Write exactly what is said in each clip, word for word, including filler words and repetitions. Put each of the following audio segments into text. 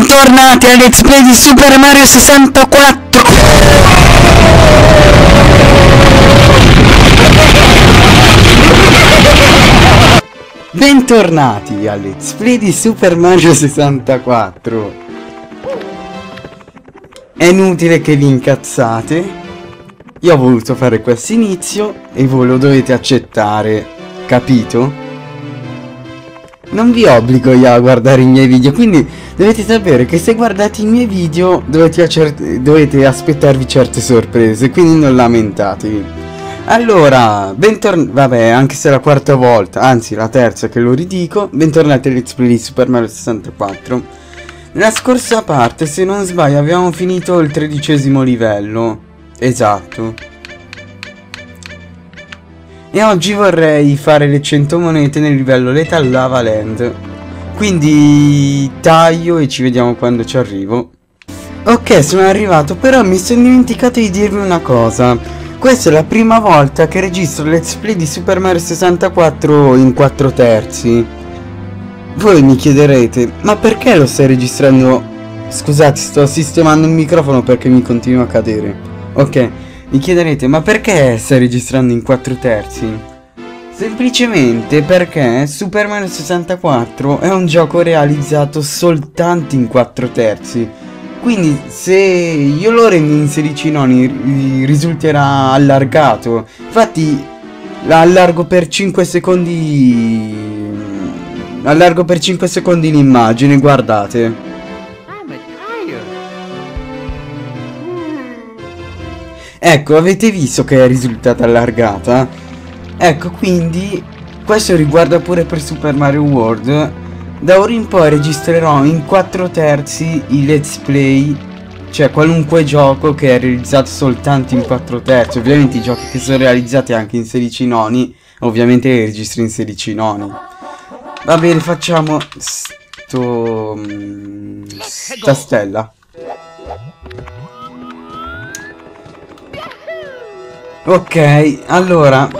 Bentornati al Let's Play di Super Mario sessantaquattro. Bentornati al Let's Play di Super Mario sessantaquattro. È inutile che vi incazzate. Io ho voluto fare questo inizio e voi lo dovete accettare, capito? Non vi obbligo io a guardare i miei video, quindi dovete sapere che se guardate i miei video dovete, dovete aspettarvi certe sorprese, quindi non lamentatevi. Allora, bentornati, vabbè, anche se è la quarta volta, anzi la terza che lo ridico, bentornati al Let's Play di Super Mario sessantaquattro. Nella scorsa parte, se non sbaglio, abbiamo finito il tredicesimo livello, esatto. E oggi vorrei fare le cento monete nel livello Lethal Lava Land. Quindi taglio e ci vediamo quando ci arrivo. Ok, sono arrivato, però mi sono dimenticato di dirvi una cosa. Questa è la prima volta che registro il Let's Play di Super Mario sessantaquattro in quattro terzi. Voi mi chiederete, ma perché lo stai registrando? Scusate, sto sistemando il microfono perché mi continua a cadere. Ok. Mi chiederete, ma perché stai registrando in quattro terzi? Semplicemente perché Super Mario sessantaquattro è un gioco realizzato soltanto in quattro terzi. Quindi se io lo rendo in sedici noni risulterà allargato. Infatti allargo per cinque secondi. Allargo per cinque secondi l'immagine, guardate. Ecco, avete visto che è risultata allargata? Ecco, quindi questo riguarda pure per Super Mario World. Da ora in poi registrerò in quattro terzi i Let's Play, cioè qualunque gioco che è realizzato soltanto in quattro terzi. Ovviamente i giochi che sono realizzati anche in sedici noni, ovviamente li registro in sedici noni. Va bene, facciamo sto... sta stella. Ok, allora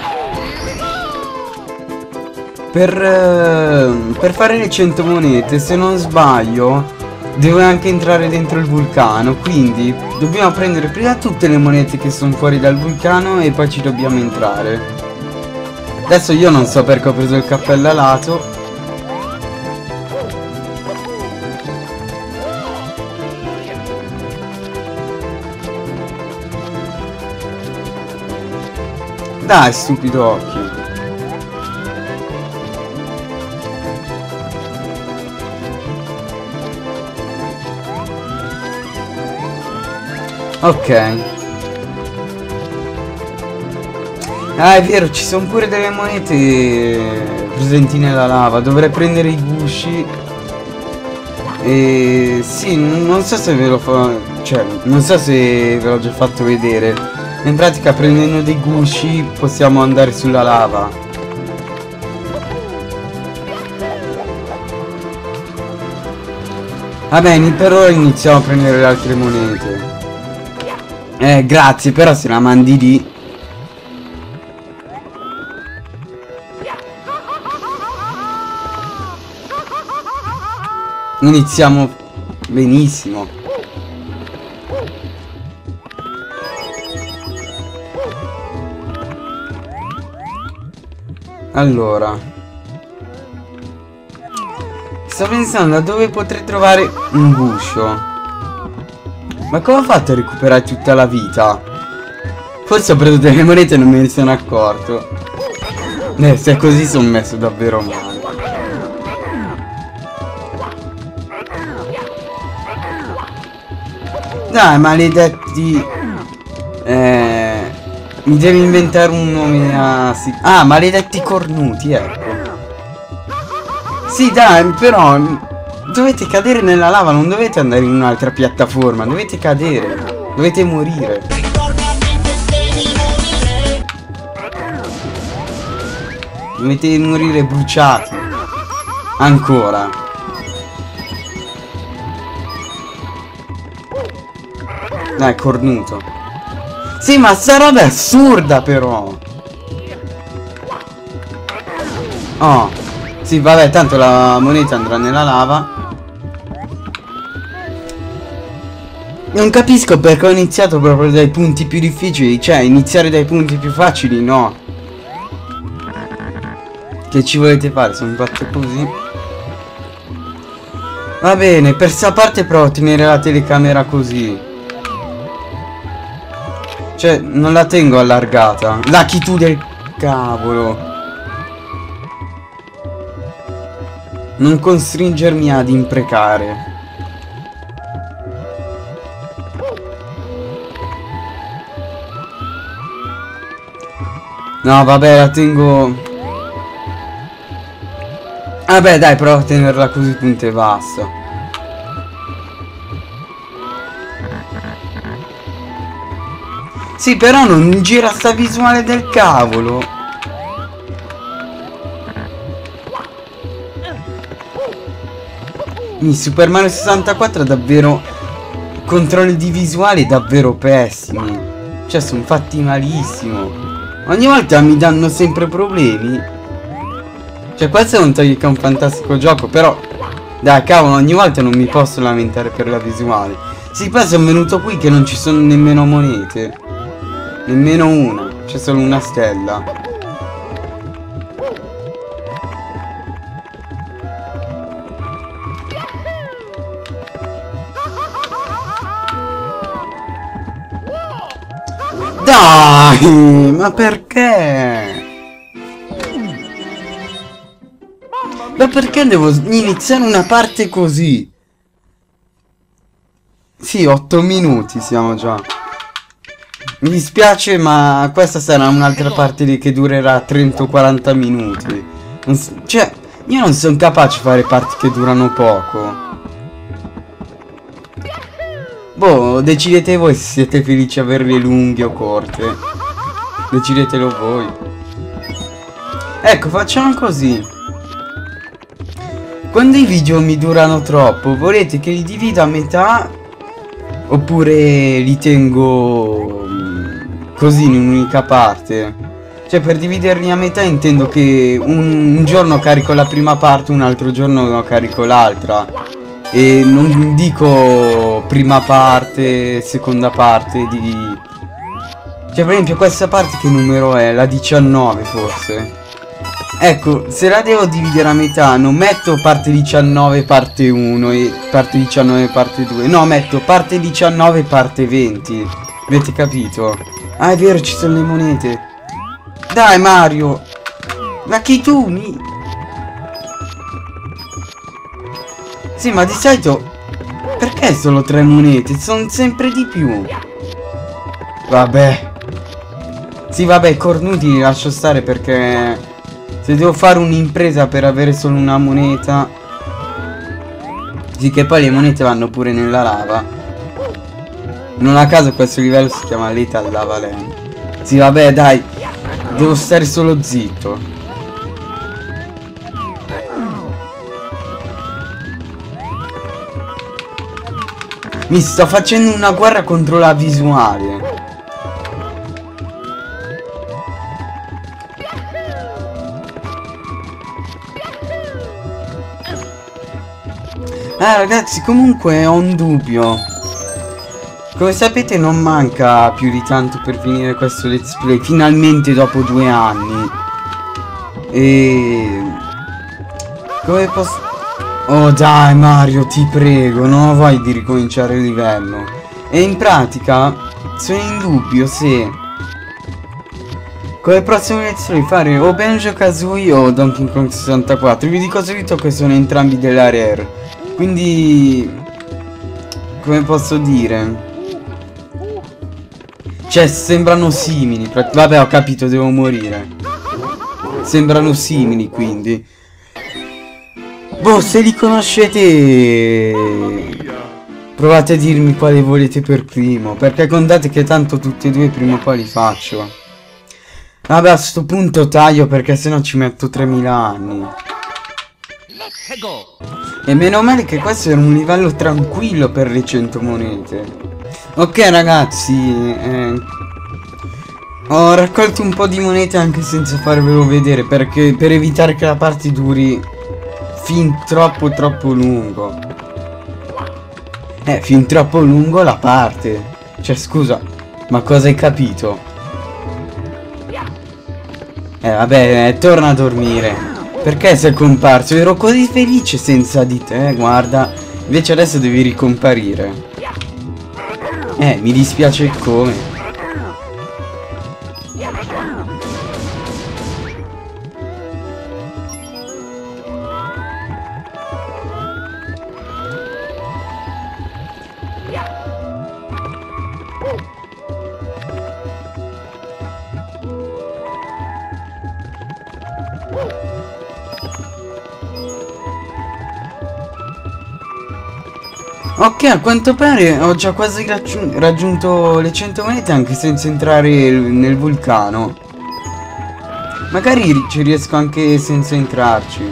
per, uh, per fare le cento monete, se non sbaglio, devo anche entrare dentro il vulcano. Quindi dobbiamo prendere prima tutte le monete che sono fuori dal vulcano e poi ci dobbiamo entrare. Adesso io non so perché ho preso il cappello alato. Dai, stupido occhio. Ok. Ah, è vero, ci sono pure delle monete presenti nella lava. Dovrei prendere i gusci. E sì, non so se ve lo fa. Cioè, non so se ve l'ho già fatto vedere. In pratica, prendendo dei gusci possiamo andare sulla lava. Va bene, per ora iniziamo a prendere le altre monete. Eh, grazie, però se la mandi lì. Iniziamo benissimo. Allora, sto pensando a dove potrei trovare un guscio. Ma come ho fatto a recuperare tutta la vita? Forse ho preso delle monete e non me ne sono accorto. Eh, se è così sono messo davvero male. Dai, maledetti. Eh... Mi devi inventare un nome a... Sì. Ah, maledetti cornuti, ecco. Sì, dai, però dovete cadere nella lava, non dovete andare in un'altra piattaforma. Dovete cadere. Dovete morire. Dovete morire bruciati. Ancora. Dai, cornuto. Sì, ma sta roba è assurda però. Oh. Sì, vabbè, tanto la moneta andrà nella lava. Non capisco perché ho iniziato proprio dai punti più difficili. Cioè, iniziare dai punti più facili, no. Che ci volete fare? Sono fatto così. Va bene, per sta parte provo a tenere la telecamera così. Cioè, non la tengo allargata. Lucky tu del cavolo. Non costringermi ad imprecare. No, vabbè, la tengo... Vabbè, dai, provo a tenerla così, punto e basta. Sì, però non gira sta visuale del cavolo. Il Super Mario sessantaquattro è davvero... controlli di visuali davvero pessimi. Cioè, sono fatti malissimo. Ogni volta mi danno sempre problemi. Cioè, questo non toglie che è un fantastico gioco, però... Dai, cavolo, ogni volta non mi posso lamentare per la visuale. Sì, poi sono venuto qui che non ci sono nemmeno monete. Nemmeno una. C'è solo una stella. Dai, ma perché? Ma perché devo iniziare una parte così? Sì, otto minuti siamo già. Mi dispiace, ma questa sarà un'altra parte lì che durerà trenta o quaranta minuti. Non so, cioè, io non sono capace di fare parti che durano poco. Boh, decidete voi se siete felici a averle lunghe o corte. Decidetelo voi. Ecco, facciamo così. Quando i video mi durano troppo, volete che li divido a metà? Oppure li tengo così in un'unica parte? Cioè, per dividerli a metà intendo che un, un giorno carico la prima parte, un altro giorno carico l'altra. E non dico prima parte, seconda parte di... Cioè, per esempio, questa parte che numero è? La diciannove forse. Ecco, se la devo dividere a metà, non metto parte diciannove parte uno e parte diciannove parte due. No, metto parte diciannove parte venti. Avete capito? Ah, è vero, ci sono le monete. Dai, Mario. Ma che tu mi... Sì, ma di solito... Perché solo tre monete? Sono sempre di più. Vabbè. Sì, vabbè, cornuti li lascio stare perché... Se devo fare un'impresa per avere solo una moneta... Sì, che poi le monete vanno pure nella lava. Non a caso questo livello si chiama Lethal Lava Land. Sì, vabbè, dai. Devo stare solo zitto. Mi sto facendo una guerra contro la visuale. Ah, ragazzi, comunque ho un dubbio. Come sapete non manca più di tanto per finire questo let's play. Finalmente dopo due anni. E... Come posso... Oh dai Mario, ti prego, non ho voglia di ricominciare il livello. E in pratica sono in dubbio se come prossimo let's play fare o Banjo-Kazooie o Donkey Kong sessantaquattro. Vi dico subito che sono entrambi della Rare. Quindi come posso dire? Cioè sembrano simili. Vabbè, ho capito, devo morire. Sembrano simili, quindi boh, se li conoscete provate a dirmi quale volete per primo, perché contate che tanto tutti e due prima o poi li faccio. Vabbè, a sto punto taglio perché sennò ci metto tremila anni. E meno male che questo era un livello tranquillo per le cento monete. Ok ragazzi, eh, ho raccolto un po' di monete anche senza farvelo vedere, perché per evitare che la parte duri fin troppo troppo lungo. Eh, fin troppo lungo la parte. Cioè, scusa, ma cosa hai capito? Eh, vabbè, eh, torna a dormire. Perché sei comparso? Ero così felice senza di te, guarda. Invece adesso devi ricomparire. Eh, mi dispiace come. Ok, a quanto pare ho già quasi raggiun raggiunto le cento monete anche senza entrare nel vulcano. Magari ci riesco anche senza entrarci.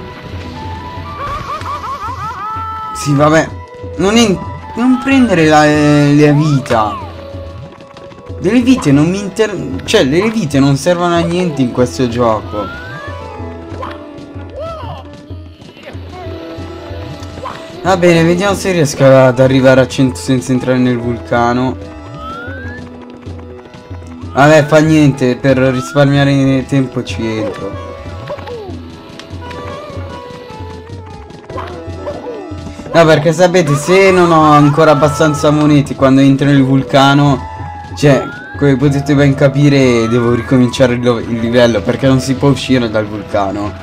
Sì, vabbè. Non, non prendere la, eh, la vita. Delle vite non mi inter... Cioè, le vite non servono a niente in questo gioco. Va bene, vediamo se riesco ad arrivare a cento senza entrare nel vulcano. Vabbè, fa niente, per risparmiare tempo ci entro. No, perché sapete, se non ho ancora abbastanza monete quando entro nel vulcano, cioè, come potete ben capire, devo ricominciare il, il livello, perché non si può uscire dal vulcano.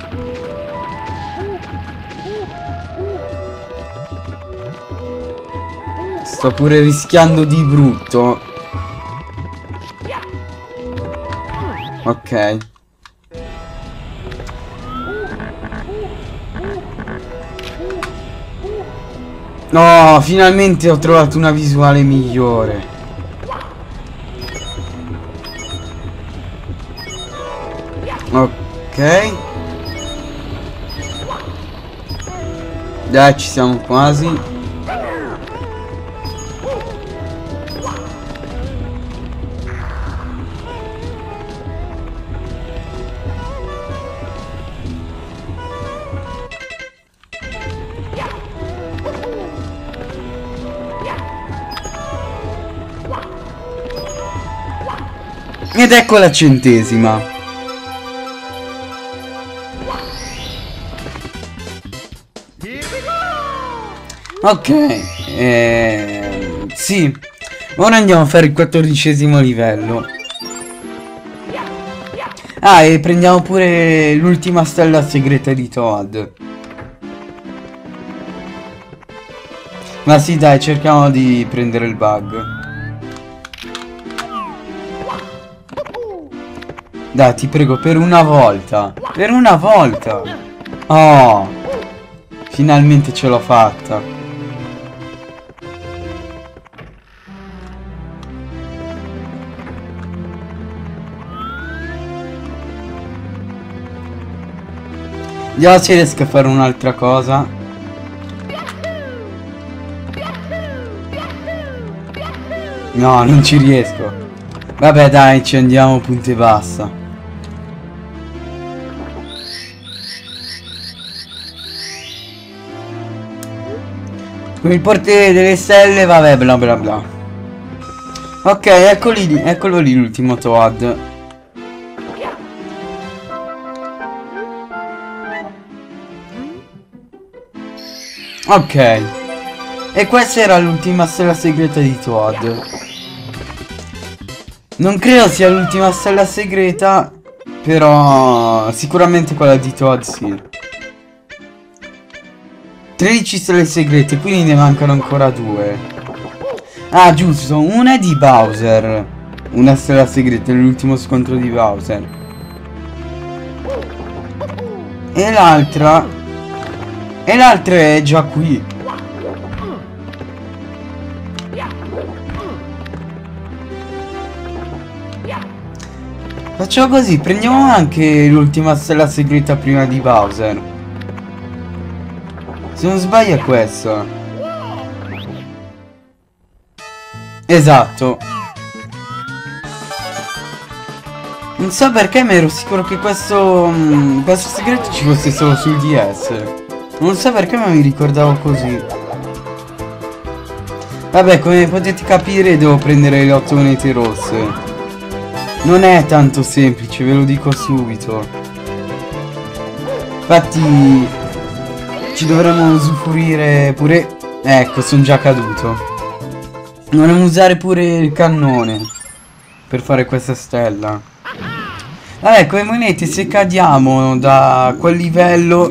Sto pure rischiando di brutto. Ok. No, finalmente ho trovato una visuale migliore. Ok. Dai, ci siamo quasi. Ed ecco la centesima. Ok, eh, sì. Ora andiamo a fare il quattordicesimo livello. Ah, e prendiamo pure l'ultima stella segreta di Toad. Ma sì, dai, cerchiamo di prendere il bug. Dai, ti prego, per una volta. Per una volta. Oh. Finalmente ce l'ho fatta. Vediamo se riesco a fare un'altra cosa. No, non ci riesco. Vabbè, dai, ci andiamo, punto e basta. Con il portiere delle stelle, vabbè, bla bla bla. Ok, eccoli lì, eccolo lì l'ultimo Toad. Ok. E questa era l'ultima stella segreta di Toad. Non credo sia l'ultima stella segreta, però sicuramente quella di Toad sì. tredici stelle segrete, quindi ne mancano ancora due. Ah, giusto, una è di Bowser. Una stella segreta, l'ultimo scontro di Bowser. E l'altra... E l'altra è già qui. Facciamo così, prendiamo anche l'ultima stella segreta prima di Bowser. Se non sbaglio è questo. Esatto. Non so perché, ma ero sicuro che questo mh, questo segreto ci fosse solo sul D S. Non so perché, ma mi ricordavo così. Vabbè, come potete capire devo prendere le otto monete rosse. Non è tanto semplice, ve lo dico subito. Infatti ci dovremmo usufruire pure... Ecco, sono già caduto. Dovremmo usare pure il cannone per fare questa stella. Vabbè, con le monete se cadiamo da quel livello...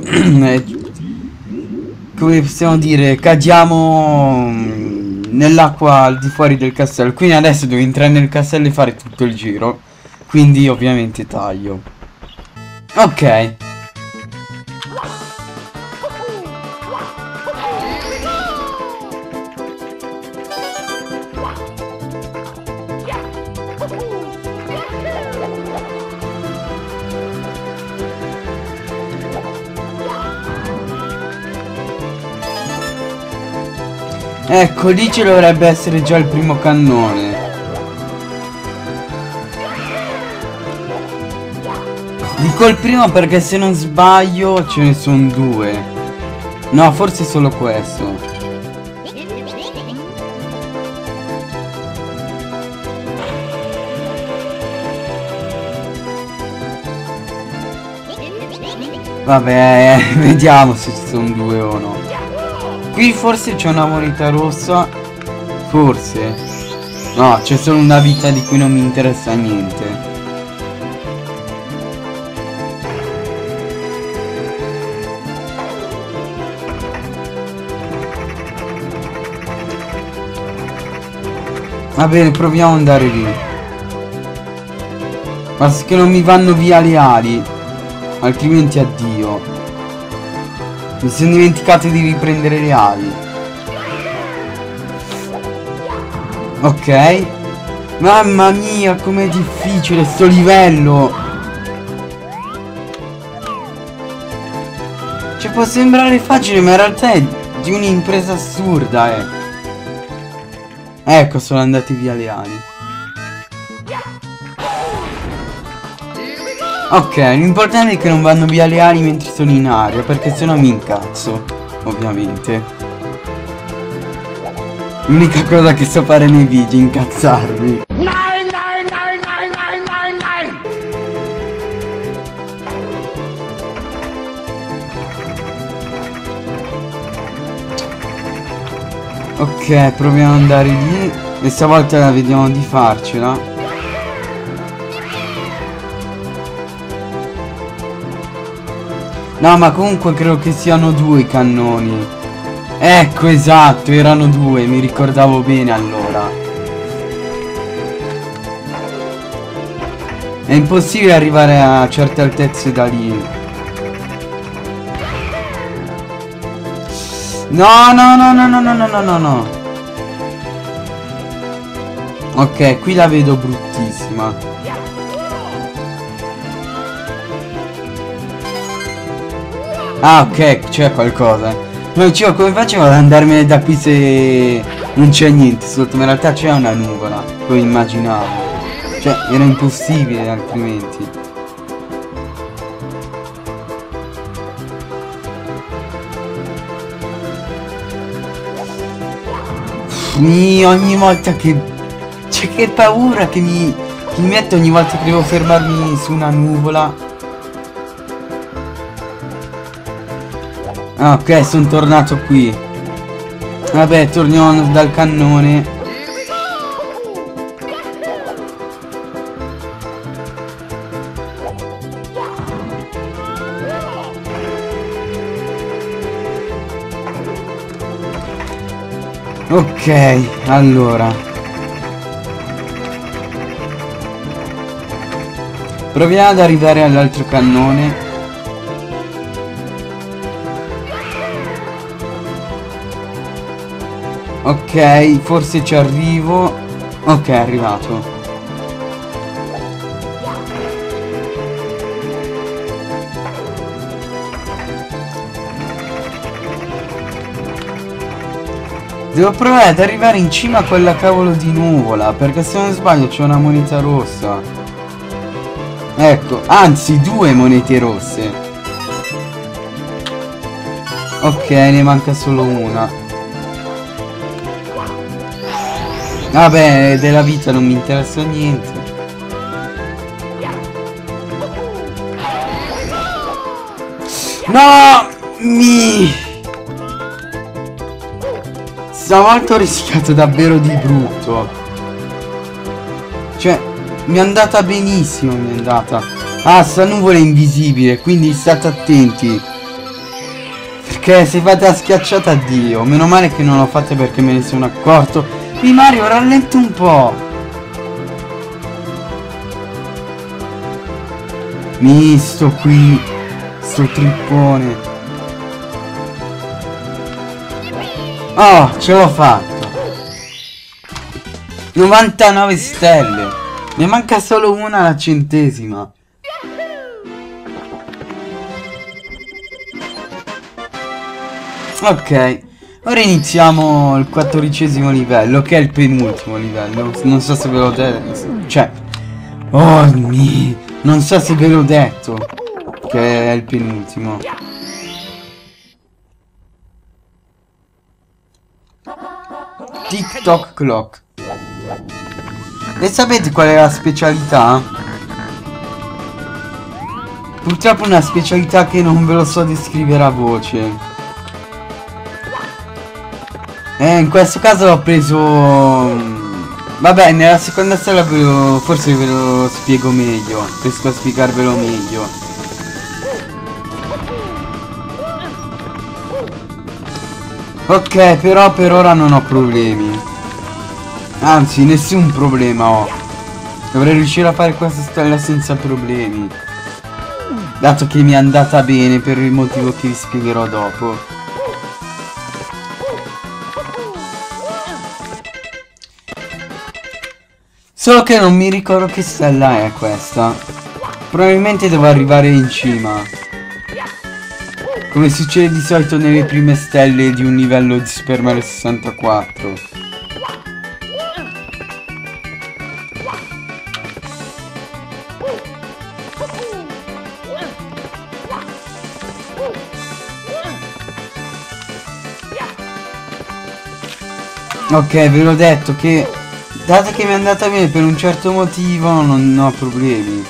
come possiamo dire, cadiamo nell'acqua al di fuori del castello. Quindi adesso devo entrare nel castello e fare tutto il giro. Quindi ovviamente taglio. Ok. Ecco, lì ci dovrebbe essere già il primo cannone. Dico il primo perché se non sbaglio ce ne sono due. No, forse solo questo. Vabbè, vediamo se ci sono due o no. Qui forse c'è una moneta rossa. Forse. No, c'è solo una vita di cui non mi interessa niente. Va bene, proviamo ad andare lì. Basta che non mi vanno via le ali, altrimenti addio. Mi sono dimenticato di riprendere le ali. Ok. Mamma mia, com'è difficile sto livello. Cioè, può sembrare facile, ma in realtà è di un'impresa assurda, eh. Ecco, sono andati via le ali. Ok, l'importante è che non vanno via le ali mentre sono in aria, perché sennò mi incazzo, ovviamente. L'unica cosa che so fare nei video è incazzarmi. Ok, proviamo ad andare lì e stavolta vediamo di farcela. No, ma comunque credo che siano due i cannoni. Ecco, esatto, erano due, mi ricordavo bene allora. È impossibile arrivare a certe altezze da lì. No, no, no, no, no, no, no, no, no, no. Ok, qui la vedo bruttissima. Ah, ok, c'è qualcosa. Ma dicevo, come facevo ad andarmene da qui se non c'è niente sotto? Ma in realtà c'è una nuvola, come immaginavo. Cioè, era impossibile altrimenti. Mi, ogni volta che... Cioè, che paura che mi, che mi metto ogni volta che devo fermarmi su una nuvola. Ah, ok, sono tornato qui. Vabbè, torniamo dal cannone. Ok, allora proviamo ad arrivare all'altro cannone. Ok, forse ci arrivo. Ok, è arrivato. Devo provare ad arrivare in cima a quella cavolo di nuvola, perché se non sbaglio c'è una moneta rossa. Ecco, anzi due monete rosse. Ok, ne manca solo una. Vabbè, della vita non mi interessa niente. No! Mi... Stavolta ho rischiato davvero di brutto. Cioè, mi è andata benissimo, mi è andata. Ah, sta nuvola è invisibile, quindi state attenti. Perché se fate la schiacciata, addio. Meno male che non l'ho fatta perché me ne sono accorto. Qui Mario, rallenta un po'. Mi sto qui. Sto trippone. Oh, ce l'ho fatto. novantanove stelle. Ne manca solo una alla centesima. Ok, ora iniziamo il quattordicesimo livello, che è il penultimo livello. Non so se ve l'ho detto. Cioè, oh mi, non so se ve l'ho detto che è il penultimo. TikTok clock. E sapete qual è la specialità? Purtroppo una specialità che non ve lo so descrivere a voce. Eh, in questo caso l'ho preso... Vabbè, nella seconda stella ve lo... forse ve lo spiego meglio. Riesco a spiegarvelo meglio. Ok, però per ora non ho problemi. Anzi, nessun problema ho. Dovrei riuscire a fare questa stella senza problemi. Dato che mi è andata bene per il motivo che vi spiegherò dopo. Solo che non mi ricordo che stella è questa. Probabilmente devo arrivare in cima. Come succede di solito nelle prime stelle di un livello di Super Mario sessantaquattro. Ok, ve l'ho detto che... dato che mi è andata bene per un certo motivo non ho problemi.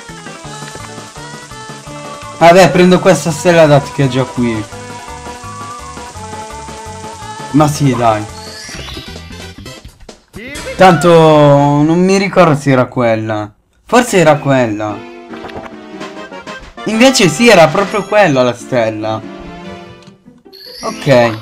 Vabbè, prendo questa stella dato che è già qui. Ma sì, dai. Tanto non mi ricordo se era quella. Forse era quella. Invece sì, era proprio quella la stella. Ok.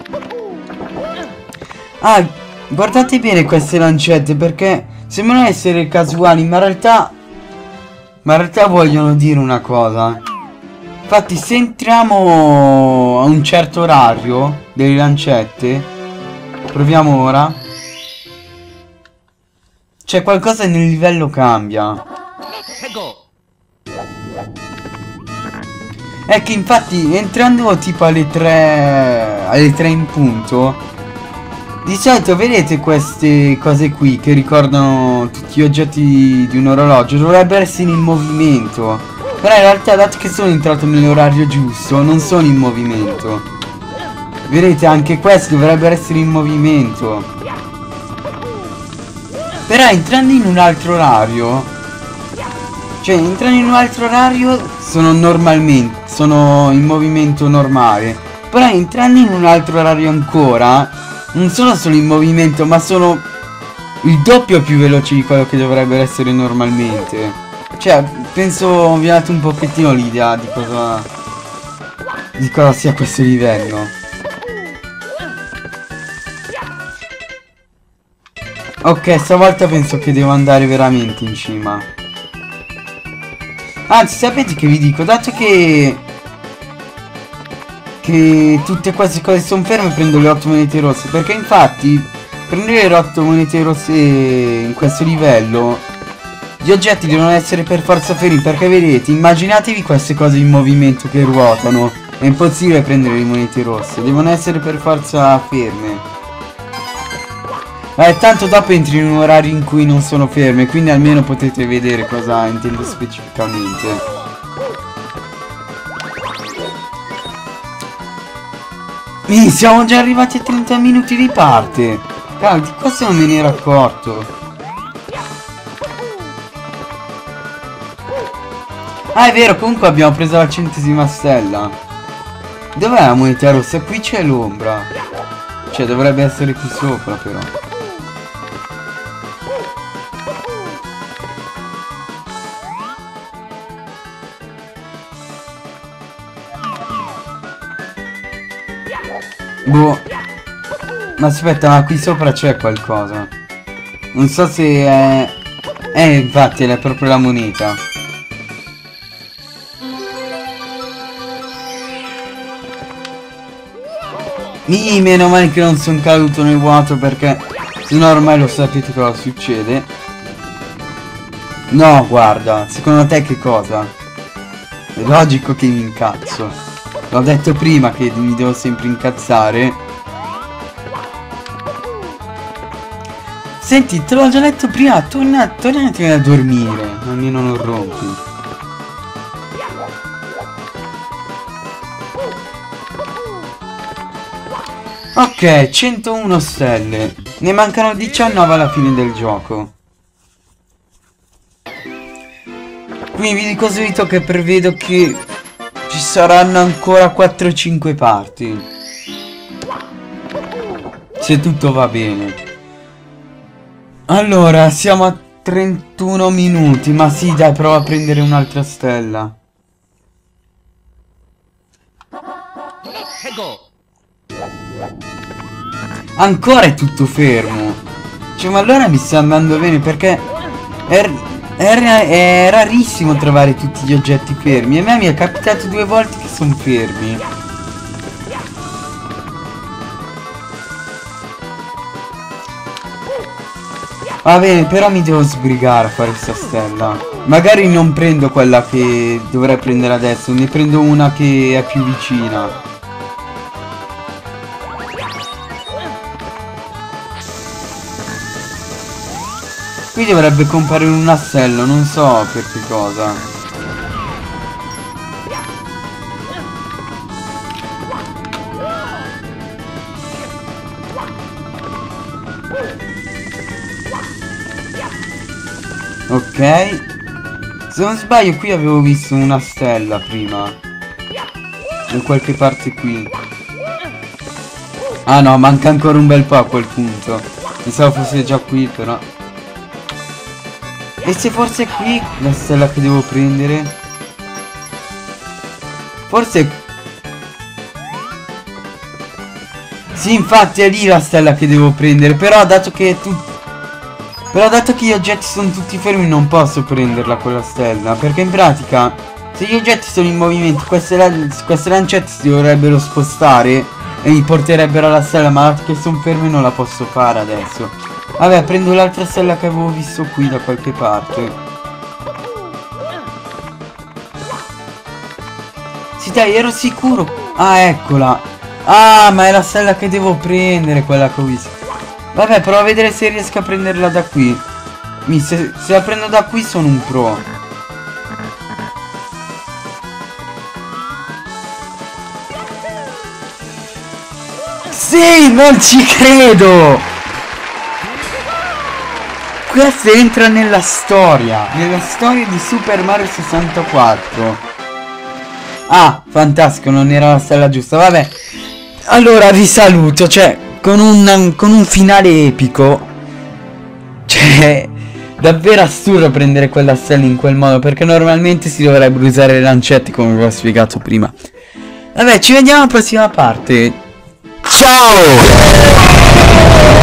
Ah, guardate bene queste lancette perché sembrano essere casuali, ma in realtà ma in realtà vogliono dire una cosa. Infatti se entriamo a un certo orario delle lancette, proviamo ora, c'è qualcosa nel livello cambia. È che infatti entrando tipo alle tre alle tre in punto, di solito vedete queste cose qui che ricordano tutti gli oggetti di un orologio dovrebbero essere in movimento. Però in realtà dato che sono entrato nell'orario giusto non sono in movimento. Vedete, anche questo dovrebbero essere in movimento. Però entrando in un altro orario, cioè entrando in un altro orario sono normalmente, sono in movimento normale. Però entrando in un altro orario ancora non sono solo in movimento, ma sono il doppio più veloci di quello che dovrebbero essere normalmente. Cioè, penso vi ha dato un pochettino l'idea di cosa di cosa sia questo livello. Ok, stavolta penso che devo andare veramente in cima. Anzi, sapete che vi dico? Dato che che tutte queste cose sono ferme, prendo le otto monete rosse. Perché infatti prendere le otto monete rosse in questo livello, gli oggetti devono essere per forza fermi. Perché vedete, immaginatevi queste cose in movimento che ruotano. È impossibile prendere le monete rosse, devono essere per forza ferme. Eh, tanto dopo entri in un orario in cui non sono ferme, quindi almeno potete vedere cosa intendo specificamente. Siamo già arrivati a trenta minuti di parte. Ah, di questo non me ne ero accorto. Ah, è vero, comunque abbiamo preso la centesima stella. Dov'è la moneta rossa? Qui c'è l'ombra. Cioè, dovrebbe essere qui sopra, però. Boh. Ma aspetta, ma qui sopra c'è qualcosa. Non so se è... Eh, infatti, è proprio la moneta. Mi, meno male che non sono caduto nel vuoto, perché sennò ormai lo sapete cosa succede. No, guarda, secondo te che cosa? È logico che mi incazzo. L'ho detto prima che mi devo sempre incazzare. Senti, te l'ho già detto prima, torna, tornati a dormire, almeno non rompi. Ok, centouno stelle. Ne mancano diciannove alla fine del gioco. Quindi vi dico subito che prevedo che ci saranno ancora quattro o cinque parti. Se tutto va bene. Allora, siamo a trentuno minuti. Ma sì, dai, prova a prendere un'altra stella. Ancora è tutto fermo. Cioè, ma allora mi sta andando bene, perché è, è, è rarissimo trovare tutti gli oggetti fermi. E a me mi è capitato due volte che sono fermi. Va bene, però mi devo sbrigare a fare questa stella. Magari non prendo quella che dovrei prendere adesso, ne prendo una che è più vicina. Qui dovrebbe comparire un astello, non so per che cosa. Ok. Se non sbaglio qui avevo visto una stella prima. Da qualche parte qui. Ah no, manca ancora un bel po' a quel punto. Pensavo fosse già qui, però. E se forse è qui la stella che devo prendere? Forse... Sì, infatti è lì la stella che devo prendere. Però dato che tu... Però dato che gli oggetti sono tutti fermi non posso prenderla quella stella. Perché in pratica, se gli oggetti sono in movimento, queste, queste lancette si dovrebbero spostare e mi porterebbero alla stella. Ma dato che sono fermi non la posso fare adesso. Vabbè, prendo l'altra stella che avevo visto qui da qualche parte. Sì, dai, ero sicuro. Ah, eccola. Ah, ma è la stella che devo prendere, quella che ho visto. Vabbè, provo a vedere se riesco a prenderla da qui. Mi, se, se la prendo da qui sono un pro. Sì, non ci credo! Questo entra nella storia, nella storia di Super Mario sessantaquattro. Ah, fantastico, non era la stella giusta, vabbè. Allora vi saluto, cioè, con un, con un finale epico. Cioè, davvero assurdo prendere quella stella in quel modo, perché normalmente si dovrebbero usare le lancette, come vi ho spiegato prima. Vabbè, ci vediamo alla prossima parte. Ciao!